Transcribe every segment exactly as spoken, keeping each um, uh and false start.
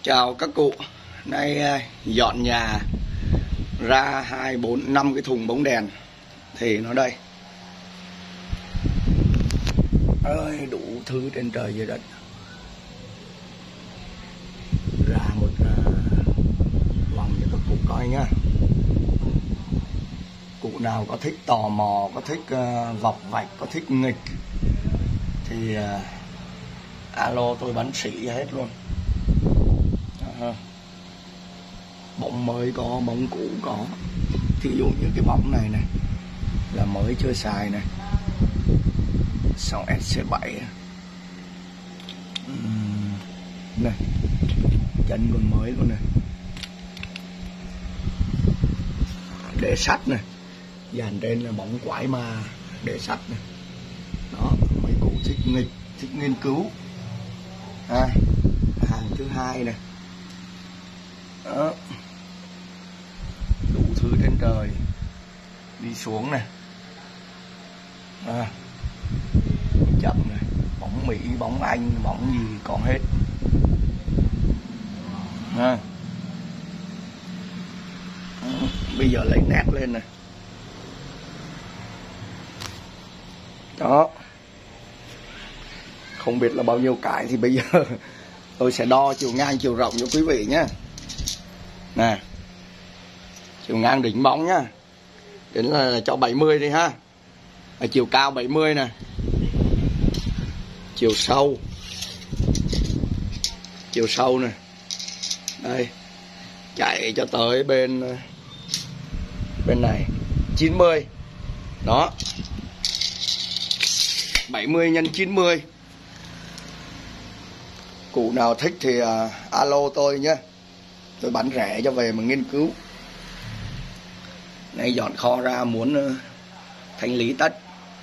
Chào các cụ. Nay dọn nhà ra hai bốn năm cái thùng bóng đèn thì nó đây ơi, đủ thứ trên trời dưới đất. Ra một vòng cho các cụ coi nhá. Cụ nào có thích tò mò, có thích uh, vọc vạch, có thích nghịch thì uh, alo tôi bán sỉ hết luôn. À, bóng mới có, bóng cũ có. Thí dụ như cái bóng này này là mới chưa xài này, xong ét xê bảy uhm, này, chân còn mới luôn này, để sắt này, dàn trên là bóng quái mà để sắt này. Đó, mấy cụ thích nghịch, thích nghiên cứu. À, hàng thứ hai này. Đó, đủ thứ trên trời. Đi xuống này, à, chậm này, bóng Mỹ, bóng Anh, bóng gì có hết. À, bây giờ lấy nét lên này. Đó, không biết là bao nhiêu cái thì bây giờ tôi sẽ đo chiều ngang chiều rộng cho quý vị nhé. Nè, chiều ngang đỉnh bóng nhá, đến là cho bảy mươi đi ha. Ở chiều cao bảy mươi nè, chiều sâu, chiều sâu nè, đây chạy cho tới bên bên này chín mươi. Đó, bảy mươi nhân chín mươi. Cụ nào thích thì uh, alo tôi nhé, tôi bán rẻ cho về mà nghiên cứu. Nay dọn kho ra muốn uh, thanh lý tất.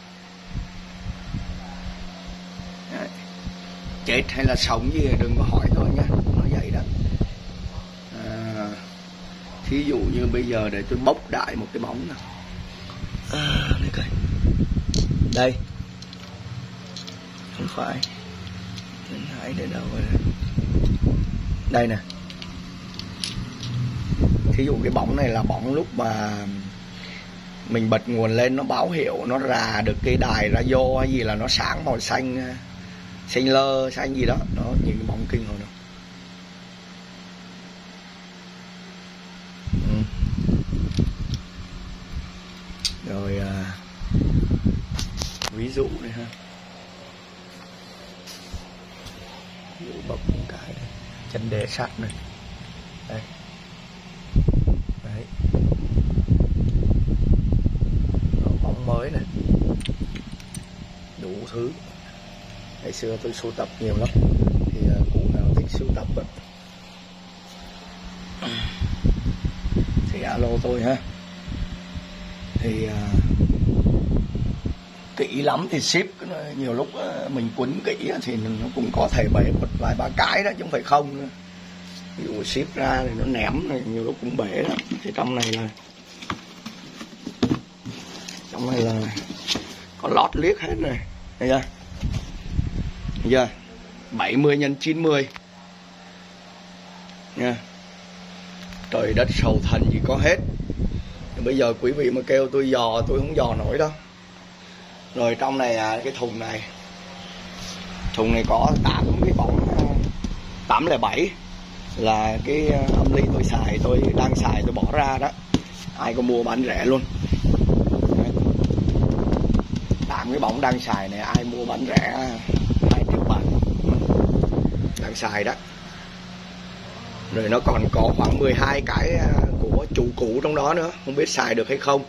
Đấy. Chết hay là sống gì đừng có hỏi tôi nhé, nó vậy đó. À, thí dụ như bây giờ để tôi bốc đại một cái bóng nào. À, đây coi. Đây, không phải Đến Hải để đâu rồi? Đây nè. Thí dụ cái bóng này là bóng lúc mà mình bật nguồn lên nó báo hiệu, nó rà được cái đài radio hay gì là nó sáng màu xanh, xanh lơ, xanh gì đó. Nó nhìn cái bóng kinh rồi đâu. Ừ. Rồi à, ví dụ này ha. Ví dụ bật một cái này. Chân đế sắt này. Đây. Đấy. Đó, bóng mới này, đủ thứ. Ngày xưa tôi sưu tập nhiều lắm, thì uh, cụ nào thích sưu tập vậy thì alo tôi ha. Thì uh, kỹ lắm thì ship, nhiều lúc uh, mình quấn kỹ thì nó cũng có thể bể một vài ba cái đó chứ không phải không nữa. Ví dụ ship ra thì nó ném này, nhiều lúc cũng bể lắm. Thì trong này là trong này là có lót liếc hết này, thấy chưa? Thấy chưa? bảy mươi nhân chín mươi nha. Trời đất sầu thần gì có hết. Bây giờ quý vị mà kêu tôi dò, tôi không dò nổi đâu. Rồi trong này à, cái thùng này, thùng này có tám cái bóng tám không bảy là cái âm ly tôi xài, tôi đang xài tôi bỏ ra đó. Ai có mua bán rẻ luôn. Tám cái bóng đang xài này ai mua bán rẻ hai triệu bạc đang xài đó. Rồi nó còn có khoảng mười hai cái của chủ cũ trong đó nữa, không biết xài được hay không.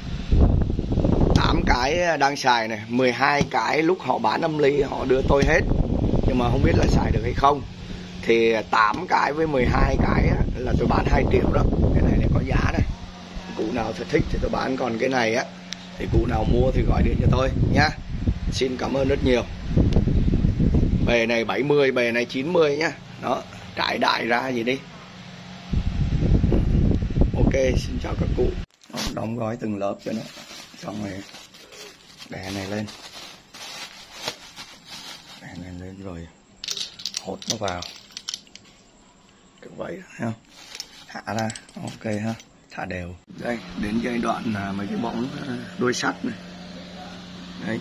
Tám cái đang xài này, mười hai cái lúc họ bán âm ly họ đưa tôi hết, nhưng mà không biết là xài được hay không. Thì tám cái với mười hai cái là tôi bán hai triệu đó. Cái này này có giá này. Cụ nào thích thì tôi bán, còn cái này á thì cụ nào mua thì gọi điện cho tôi nhá. Xin cảm ơn rất nhiều. Bề này bảy mươi, bề này chín mươi nhá. Đó, trải đại ra gì đi. Ok, xin chào các cụ. Đóng gói từng lớp cho nó. Xong rồi đè này lên. Đè này lên rồi hốt nó vào. vậy ha. Hạ ra, ok ha, thả đều. Đây, đến giai đoạn là mấy cái bóng đuôi sắt này. Đấy.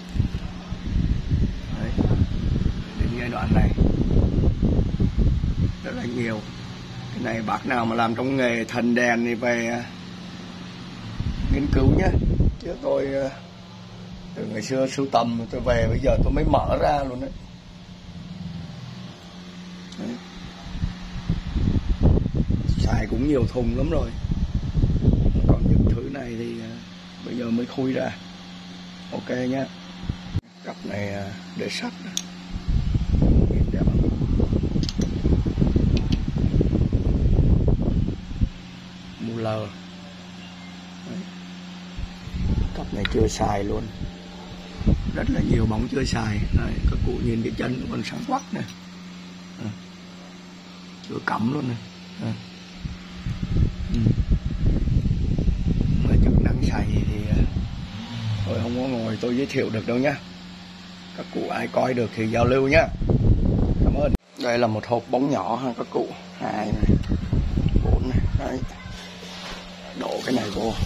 Đấy. Đến giai đoạn này rất là nhiều. Cái này bác nào mà làm trong nghề thần đèn thì về nghiên cứu nhé. Chứ tôi từ ngày xưa sưu tầm tôi về bây giờ tôi mới mở ra luôn đấy. Đấy. Xài cũng nhiều thùng lắm rồi. Còn những thứ này thì bây giờ mới khui ra. Ok nhé. Cặp này để sắt. Đẹp không? Muller. Cặp này chưa xài luôn. Rất là nhiều bóng chưa xài. Đấy, các cụ nhìn cái chân nó còn sáng quắc này. À. Chưa cắm luôn này. À. Ừ. Mà chức năng xài thì tôi không có ngồi tôi giới thiệu được đâu nhá. Các cụ ai coi được thì giao lưu nhá. Cảm ơn. Đây là một hộp bóng nhỏ ha các cụ. Hai này, bốn này. Đấy. Đổ cái này vô.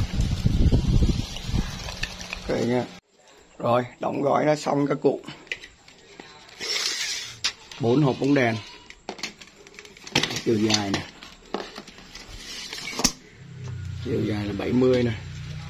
Ok nha. Rồi, đóng gói nó xong các cụ. Bốn hộp bóng đèn. Chiều dài này. Chiều dài là bảy mươi này.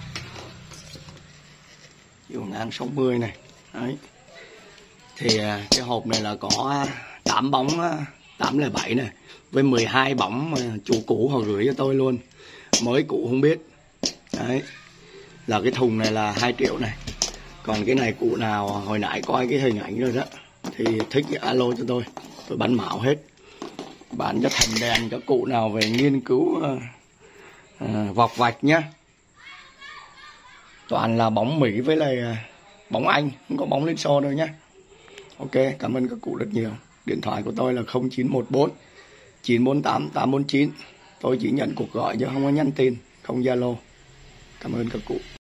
Chiều ngang sáu mươi này. Đấy. Thì cái hộp này là có tám bóng tám lẻ bảy này. Với mười hai bóng mà chủ cũ họ gửi cho tôi luôn. Mới cũ không biết. Đấy. Là cái thùng này là hai triệu này. Còn cái này cụ nào hồi nãy coi cái hình ảnh rồi đó thì thích thì alo cho tôi. Tôi bán mạo hết. Bán cho thành đèn các cụ nào về nghiên cứu uh, uh, vọc vạch nhá. Toàn là bóng Mỹ với lại uh, bóng Anh, không có bóng Liên Xô đâu nhá. Ok, cảm ơn các cụ rất nhiều. Điện thoại của tôi là không chín một bốn chín bốn tám tám bốn chín. Tôi chỉ nhận cuộc gọi chứ không có nhắn tin, không Zalo. Cảm ơn các cụ.